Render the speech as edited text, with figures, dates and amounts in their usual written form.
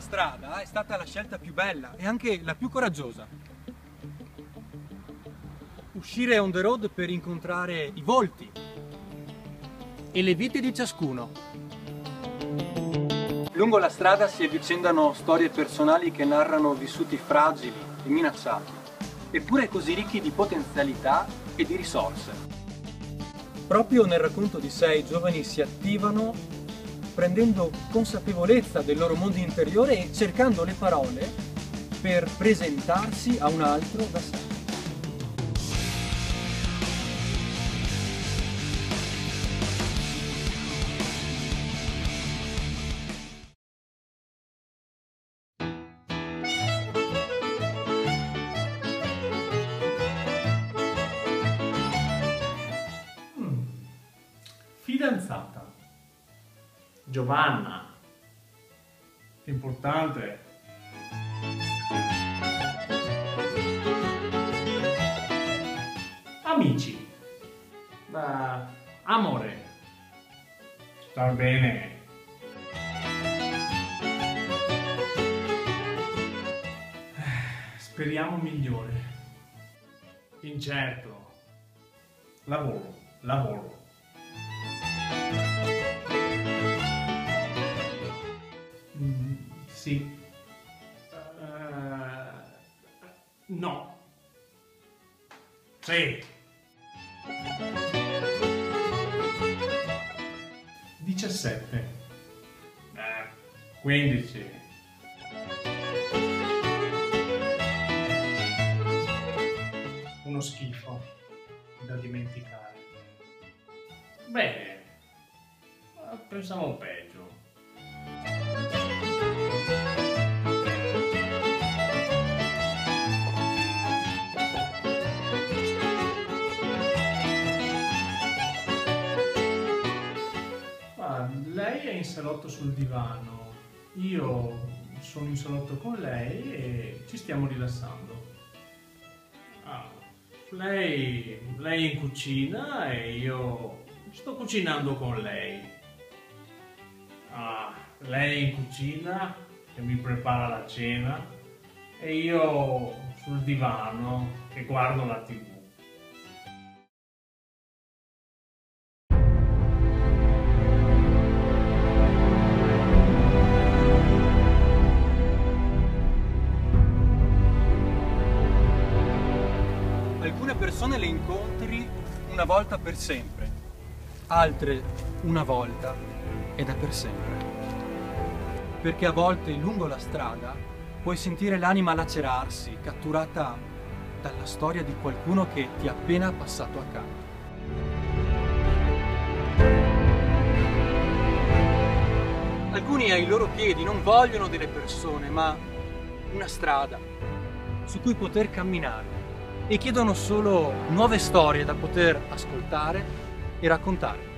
strada è stata la scelta più bella e anche la più coraggiosa. Uscire on the road per incontrare i volti e le vite di ciascuno. Lungo la strada si avvicendano storie personali che narrano vissuti fragili e minacciati, eppure così ricchi di potenzialità e di risorse. Proprio nel racconto di sé i giovani si attivano prendendo consapevolezza del loro mondo interiore e cercando le parole per presentarsi a un altro da sé. Fidanzata. Giovanna. Importante. Amici. Amore. Star bene. Speriamo migliore. Incerto. Lavoro. Sì. No. Sì. 17. 15. Uno schifo da dimenticare. Bene. Pensavo peggio. Lei è in salotto sul divano, io sono in salotto con lei e ci stiamo rilassando. Lei è in cucina e io sto cucinando con lei. Lei è in cucina che mi prepara la cena e io sul divano che guardo la TV. Alcune persone le incontri una volta per sempre, altre una volta ed è per sempre. Perché a volte lungo la strada puoi sentire l'anima lacerarsi, catturata dalla storia di qualcuno che ti è appena passato accanto. Alcuni ai loro piedi non vogliono delle persone, ma una strada su cui poter camminare e chiedono solo nuove storie da poter ascoltare e raccontare.